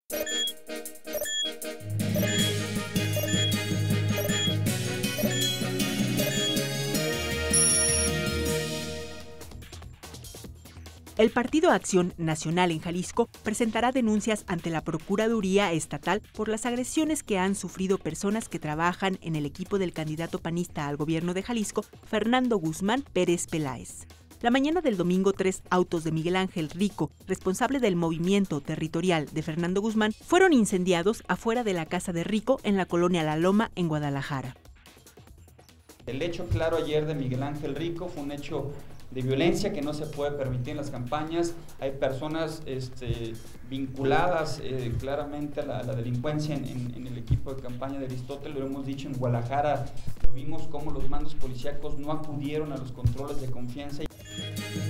El Partido Acción Nacional en Jalisco presentará denuncias ante la Procuraduría Estatal por las agresiones que han sufrido personas que trabajan en el equipo del candidato panista al gobierno de Jalisco, Fernando Guzmán Pérez Peláez. La mañana del domingo, 3 autos de Miguel Ángel Rico, responsable del movimiento territorial de Fernando Guzmán, fueron incendiados afuera de la casa de Rico en la colonia La Loma, en Guadalajara. El hecho claro ayer de Miguel Ángel Rico fue un hecho de violencia que no se puede permitir en las campañas. Hay personas vinculadas claramente a la delincuencia en el equipo de campaña de Aristóteles. Lo hemos dicho en Guadalajara, lo vimos cómo los mandos policíacos no acudieron a los controles de confianza.